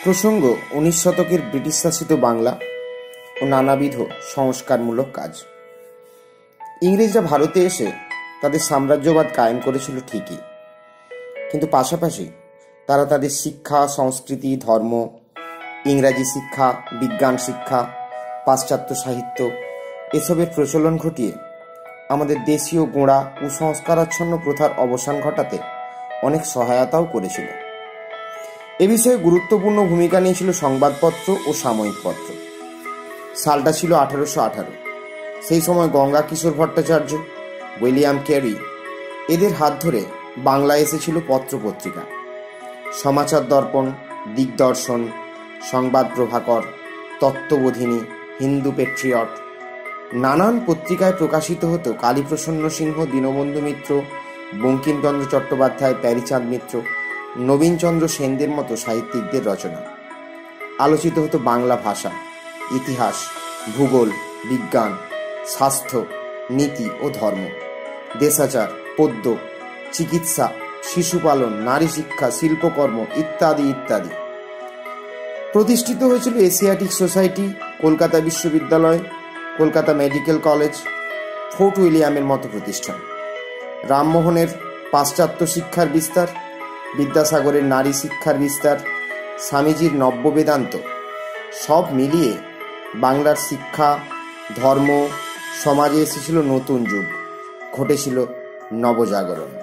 প্রসঙ্গ 19 শতকের ব্রিটিশ শাসিত বাংলা ও নানাবিধ সংস্কারমূলক কাজ। ইংরেজরা ভারতে এসে তাদের সাম্রাজ্যবাদ কায়েম করেছিল ঠিকই, কিন্তু পাশাপাশি তারা তাদের শিক্ষা, সংস্কৃতি, ধর্ম, ইংরাজি শিক্ষা, বিজ্ঞান শিক্ষা, পাশ্চাত্য সাহিত্য এসবের প্রচলন ঘটিয়ে আমাদের দেশীয় গোঁড়া কুসংস্কারাচ্ছন্ন প্রথার অবসান ঘটাতে অনেক সহায়তাও করেছিল। এ বিষয়ে গুরুত্বপূর্ণ ভূমিকা নিয়েছিল সংবাদপত্র ও সাময়িক পত্র। সালটা ছিল 1818। সেই সময় গঙ্গা কিশোর ভট্টাচার্য, উইলিয়াম ক্যারি এদের হাত ধরে বাংলায় এসেছিল পত্রপত্রিকা। সমাচার দর্পণ, দিগদর্শন, সংবাদ প্রভাকর, তত্ত্ববোধিনী, হিন্দু পেট্রিয়ট নানান পত্রিকায় প্রকাশিত হতো কালীপ্রসন্ন সিংহ, দীনবন্ধু মিত্র, বঙ্কিমচন্দ্র চট্টোপাধ্যায়, প্যারীচাঁদ মিত্র, নবীনচন্দ্র সেনদের মতো সাহিত্যিকদের রচনা। আলোচিত হতো বাংলা ভাষা, ইতিহাস, ভূগোল, বিজ্ঞান, স্বাস্থ্য, নীতি ও ধর্ম, দেশাচার, পদ্য, চিকিৎসা, শিশুপালন, নারী শিক্ষা, শিল্পকর্ম ইত্যাদি ইত্যাদি। প্রতিষ্ঠিত হয়েছিল এশিয়াটিক সোসাইটি, কলকাতা বিশ্ববিদ্যালয়, কলকাতা মেডিকেল কলেজ, ফোর্ট উইলিয়ামের মতো প্রতিষ্ঠান। রামমোহনের পাশ্চাত্য শিক্ষার বিস্তার, বিদ্যাসাগরের নারী শিক্ষার বিস্তার, স্বামীজির নব্য বেদান্ত সব মিলিয়ে বাংলার শিক্ষা, ধর্ম, সমাজে এসেছিল নতুন যুগ, ঘটেছিল নবজাগরণ।